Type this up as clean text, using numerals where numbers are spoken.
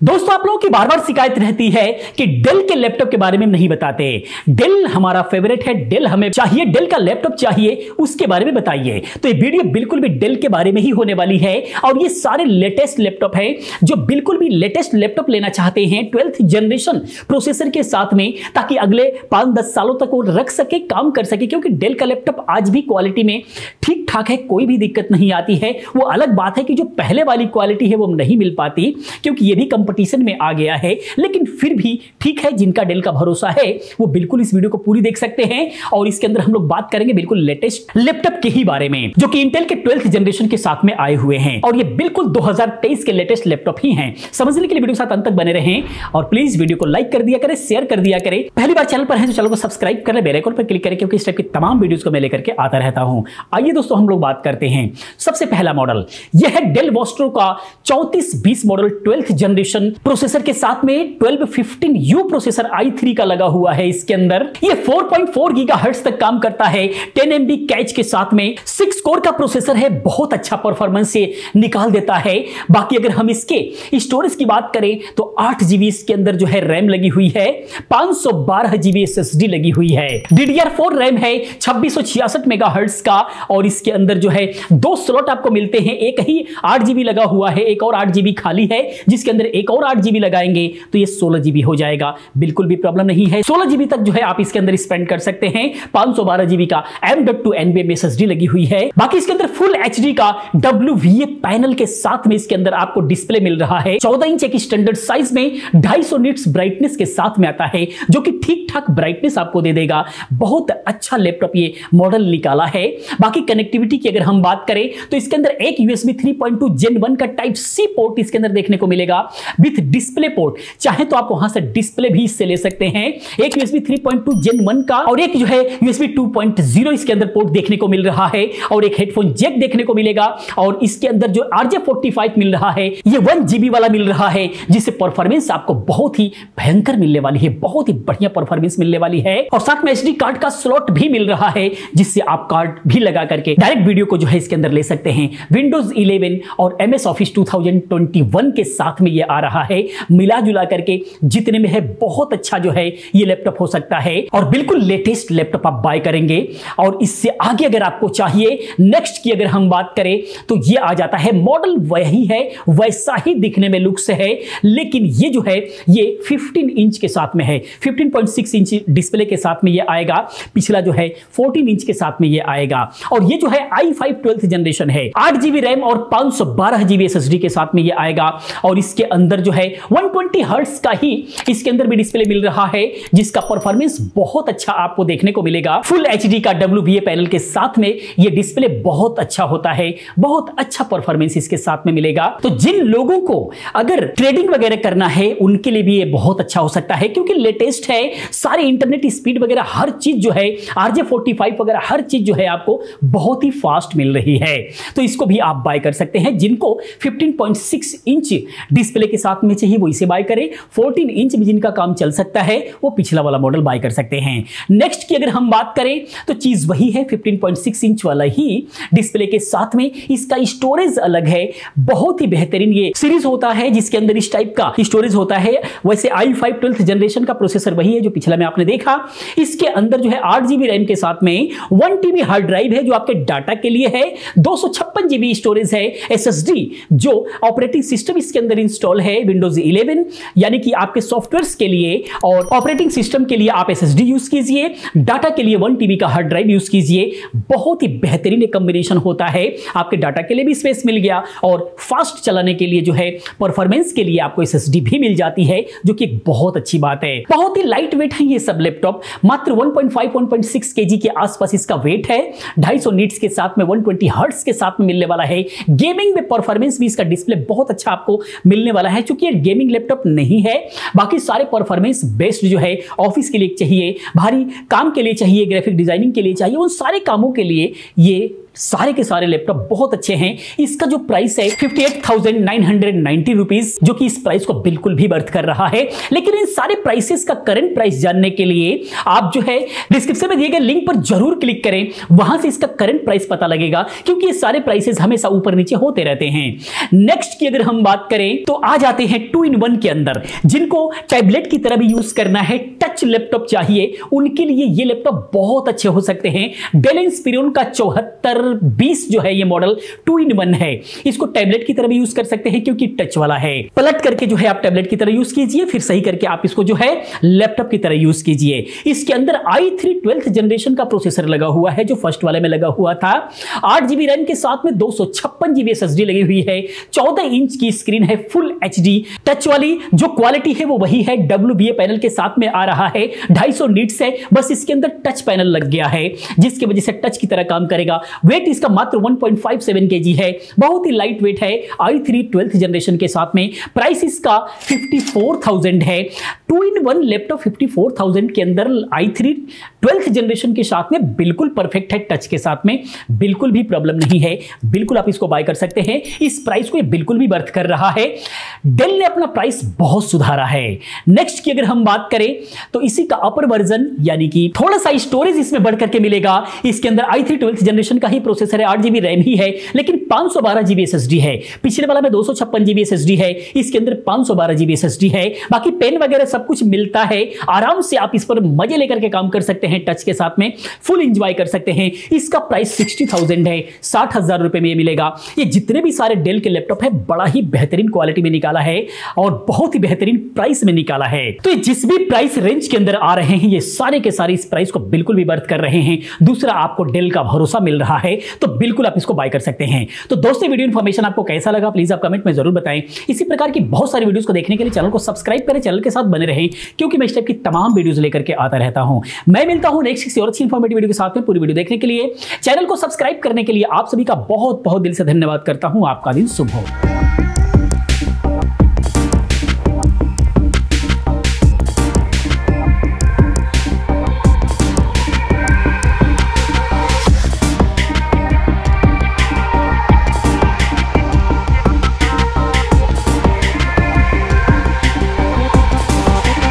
दोस्तों, आप लोगों की बार बार शिकायत रहती है कि डेल के लैपटॉप के बारे में नहीं बताते। डेल हमारा फेवरेट है, डेल हमें चाहिए, डेल का लैपटॉप चाहिए, उसके बारे में बताइए। तो ये वीडियो बिल्कुल भी डेल के बारे में ही होने वाली है और ये सारे लेटेस्ट लैपटॉप है। जो बिल्कुल भी लेटेस्ट लैपटॉप लेना चाहते हैं 12th जनरेशन प्रोसेसर के साथ में, ताकि अगले 5-10 सालों तक वो रख सके, काम कर सके, क्योंकि डेल का लैपटॉप आज भी क्वालिटी में ठीक ठाक है, कोई भी दिक्कत नहीं आती है। वो अलग बात है कि जो पहले वाली क्वालिटी है वो नहीं मिल पाती, क्योंकि ये भी कंपटीशन में आ गया है। लेकिन फिर भी ठीक है, जिनका डेल का भरोसा है वो बिल्कुल इस वीडियो को पूरी देख सकते हैं। और इसके अंदर हम लोग बात करेंगे बिल्कुल लेटेस्ट लैपटॉप के ही बारे में, जो कि इंटेल के 12th जनरेशन के साथ में आए हुए हैं। और ये बिल्कुल 2023 के लेटेस्ट लैपटॉप ही हैं। समझने के लिए वीडियो के साथ अंत तक बने रहें और प्लीज वीडियो को लाइक कर दिया करें, शेयर कर दिया करें। पहली बार चैनल पर है तो चैनल को सब्सक्राइब कर ले, बेल आइकन पर क्लिक करें, क्योंकि इस टाइप की तमाम वीडियोस को मैं लेकर के आता रहता हूं। आइए दोस्तों, हम लोग बात करते हैं। सबसे पहला मॉडल यह है डेल वोस्ट्रो का 3420 मॉडल 12th जनरेशन प्रोसेसर के साथ में 1215U प्रोसेसर i3 का लगा हुआ है। इसके अंदर ये 4.4 गीगाहर्ट्ज तक काम करता है, 10 MB कैच के साथ में। 6 कोर का प्रोसेसर है, बहुत अच्छा परफॉर्मेंस से निकाल देता है। बाकी अगर हम इसके स्टोरेज की बात करें तो 8 GB इसके अंदर जो है रैम लगी हुई है, 512 GB SSD लगी हुई है। DDR4 रैम है 2666 मेगाहर्ट्ज का, और इसके अंदर जो है 2 स्लॉट आपको मिलते हैं। एक ही 8 GB लगा हुआ है, एक और 8 GB खाली है, जिसके अंदर एक और 8 GB लगाएंगे तो ये 16 GB हो जाएगा। बिल्कुल भी प्रॉब्लम नहीं है, 16 GB तक जो है आप इसके अंदर स्पेंड कर सकते हैं। 512 GB का M.2 NVMe SSD लगी हुई है। बाकी इसके अंदर फुल HD का WVA पैनल के साथ में इसके अंदर आपको डिस्प्ले मिल रहा है। 14 इंच एक स्टैंडर्ड साइज में 250 निट्स ब्राइटनेस के साथ में आता है, जो कि ठीक ठाक ब्राइटनेस आपको दे देगा। बहुत अच्छा लैपटॉप ये मॉडल निकाला है। बाकी कनेक्टिविटी की अगर हम बात करें तो इसके अंदर एक USB 3.2 Gen 1 का टाइप C पोर्ट इसके अंदर देखने को मिलेगा, विथ डिस्प्ले पोर्ट। चाहे तो आप वहां से डिस्प्ले भी इससे ले सकते हैं। एक USB 3.2 Gen 1 का और एक जो है USB 2.0 इसके अंदर पोर्ट देखने को मिल रहा है, और एक हेडफोन जैक देखने को मिलेगा। और इसके अंदर जो RJ45 मिल रहा है, ये 1 GB वाला मिल रहा है, जिससे परफॉर्मेंस आपको बहुत ही भयंकर मिलने वाली है, बहुत ही बढ़िया परफॉर्मेंस मिलने वाली है। और साथ में SD कार्ड का स्लॉट भी मिल रहा है, जिससे आप कार्ड भी लगा करके डायरेक्ट वीडियो को जो है इसके अंदर ले सकते हैं। Windows 11 और MS Office 2021 के साथ में ये आ रहा है। मिला जुला करके जितने में है बहुत अच्छा जो है ये लैपटॉप हो सकता है, और बिल्कुल लेटेस्ट लैपटॉप आप बाय करेंगे। और इससे आगे अगर आपको चाहिए नेक्स्ट की अगर हम बात करें तो ये आ जाता है। मॉडल वही है, वैसा ही दिखने में लुक से है, लेकिन ये जो है ये 15 इंच के साथ में है। 15.6 इंच डिस्प्ले के साथ में ये आएगा। पिछला जो है 14 इंच के साथ में ये आएगा। और ये जो है i5 12th जनरेशन है, 8 GB रैम और 512 GB SSD के साथ में ये आएगा। और इसके अंदर जो है 120 हर्ट्ज का ही इसके अंदर भी डिस्प्ले मिल रहा है, जिसका परफॉर्मेंस बहुत अच्छा आपको देखने को मिलेगा। फुल HD का WVA पैनल के साथ में ये डिस्प्ले बहुत अच्छा होता है, बहुत अच्छा परफॉर्मेंस इसके साथ में मिलेगा। तो जिन लोगों को अगर ट्रेडिंग वगैरह करना है उनके लिए भी ये बहुत अच्छा हो सकता है, क्योंकि लेटेस्ट है, सारे इंटरनेट स्पीड वगैरह हर चीज जो है, RJ45 वगैरह हर चीज जो है आपको बहुत ही फास्ट मिल रही है। तो इसको भी आप बाय कर सकते हैं। जिनको 15.6 इंच डिस्प्ले के साथ में चाहिए वो इसे बाय करें। 14 इंच में जिनका काम चल सकता है वो पिछला वाला मॉडल बाय कर सकते हैं। नेक्स्ट की अगर हम बात करें तो चीज वही है, 15.6 इंच वाला ही डिस्प्ले के साथ में इसका स्टोरेज अलग है। बहुत ही बेहतरीन ये सीरीज होता है, जिसके अंदर इस टाइप का स्टोरेज होता है। वैसे i5 12th जनरेशन का प्रोसेसर वही है जो पिछला में आपने देखा। इसके अंदर जो है 8 GB रैम के साथ में 1 TB हार्ड ड्राइव है, जो आपके डाटा के लिए है। 256 GB स्टोरेज है। SSD जो ऑपरेटिंग सिस्टम इसके अंदर इंस्टॉल है विंडोज 11, यानी कि आपके सॉफ्टवेयर्स के लिए और ऑपरेटिंग सिस्टम के लिए आप SSD यूज कीजिए। डाटा के लिए 1 TB का हार्ड ड्राइव यूज कीजिए। बहुत ही बेहतरीन कॉम्बिनेशन होता है। आपके डाटा के लिए भी स्पेस मिल गया, और फास्ट चलाने के लिए जो है परफॉर्मेंस के लिए आपको SSD भी मिल जाती है, जो कि एक बहुत अच्छी बात है। बहुत ही लाइट वेट है ये सब लैपटॉप, मात्र 1.5-1.6 kg के आसपास इसका वेट है। 250 निट्स के साथ में 120 हर्ट्ज के साथ में मिलने वाला है। गेमिंग में परफॉर्मेंस भी इसका डिस्प्ले बहुत अच्छा आपको मिलने वाला है, क्योंकि ये गेमिंग लैपटॉप नहीं है। बाकी सारे परफॉर्मेंस बेस्ड जो है ऑफिस के लिए चाहिए, भारी काम के लिए चाहिए, ग्राफिक डिजाइनिंग के लिए चाहिए, उन सारे कामों के लिए ये सारे के सारे लैपटॉप बहुत अच्छे हैं। इसका जो प्राइस है 58,990 रुपीज, जो कि इस प्राइस को बिल्कुल भी वर्थ कर रहा है। लेकिन इन सारे प्राइसेस का करंट प्राइस जानने के लिए आप जो है डिस्क्रिप्शन में दिए गए लिंक पर जरूर क्लिक करें, वहां से इसका करंट प्राइस पता लगेगा, क्योंकि ये सारे प्राइसेस हमेशा ऊपर नीचे होते रहते हैं। नेक्स्ट की अगर हम बात करें तो आ जाते हैं 2-in-1 के अंदर। जिनको टैबलेट की तरह भी यूज करना है, टच लैपटॉप चाहिए, उनके लिए ये लैपटॉप बहुत अच्छे हो सकते हैं। डेल इंस्पिरियन का 7420 जो है ये मॉडल 2-in-1 है। इसको टैबलेट की तरह भी यूज कर सकते हैं क्योंकि टच वाला है। पलट करके जो है आप टैबलेट की तरह यूज कीजिए, फिर सही करके आप इसको जो है लैपटॉप की तरह यूज कीजिए। इसके अंदर i3 12th जनरेशन का प्रोसेसर लगा हुआ है, जो फर्स्ट वाले में लगा हुआ था। 8 GB रैम के साथ में 256 GB SSD लगी हुई है। 14 इंच की स्क्रीन है, फुल HD टच वाली। जो क्वालिटी है वो वही है, WBA पैनल के साथ में आ रहा है। 250 नीट्स है, बस इसके अंदर टच पैनल लग गया है, जिसकी वजह से टच की तरह काम करेगा। वेट इसका मात्र 1.57 kg है, बहुत ही लाइट वेट है। i3 12th जनरेशन के साथ में प्राइस इसका 54,000 है। 2-in-1 लैपटॉप 54,000 के अंदर i3 12th जनरेशन के साथ में बिल्कुल परफेक्ट है। टच के साथ में बिल्कुल भी प्रॉब्लम नहीं है, बिल्कुल आप इसको बाय कर सकते हैं। इस प्राइस को ये बिल्कुल भी वर्थ कर रहा है। डेल ने अपना प्राइस बहुत सुधारा है। नेक्स्ट की अगर हम बात करें तो इसी का अपर वर्जन, यानी कि थोड़ा सा स्टोरेज इसमें बढ़ करके मिलेगा। इसके अंदर i3 12th जनरेशन का ही प्रोसेसर है, 8 GB रैम ही है, लेकिन 512 GB SSD है। पिछले वाला में 256 GB SSD है, इसके अंदर 512 GB SSD है। बाकी पेन वगैरह सब कुछ मिलता है, आराम से आप इस पर मजे लेकर के काम कर सकते हैं। टच के साथ में फुल एंजॉय कर सकते हैं। इसका प्राइस 60,000 है, 60,000 रुपए में ये मिलेगा। ये जितने भी सारे डेल के लैपटॉप है बड़ा ही बेहतरीन क्वालिटी में निकाला है और बहुत ही बेहतरीन प्राइस में निकाला है। तो ये जिस भी प्राइस रेंज के अंदर आ रहे हैं, ये सारे के सारे इस प्राइस को बिल्कुल भी वर्थ कर रहे हैं। दूसरा, आपको डेल का भरोसा मिल रहा है, तो बिल्कुल आप इसको बाय कर सकते हैं। तो दोस्तों, वीडियो इन्फॉर्मेशन आपको कैसा लगा प्लीज आप कमेंट में जरूर बताएं। इसी प्रकार की बहुत सारी वीडियोस को देखने के लिए चैनल को सब्सक्राइब करें, चैनल के साथ बने रहें, क्योंकि मैं इस टाइप की तमाम वीडियोस लेकर के आता रहता हूं। मैं मिलता हूं नेक्स्ट किसी और अच्छी इंफॉर्मेटिव वीडियो के साथ में। पूरी वीडियो देखने के लिए, चैनल को सब्सक्राइब करने के लिए आप सभी का बहुत बहुत दिल से धन्यवाद करता हूं। आपका दिन शुभ हो।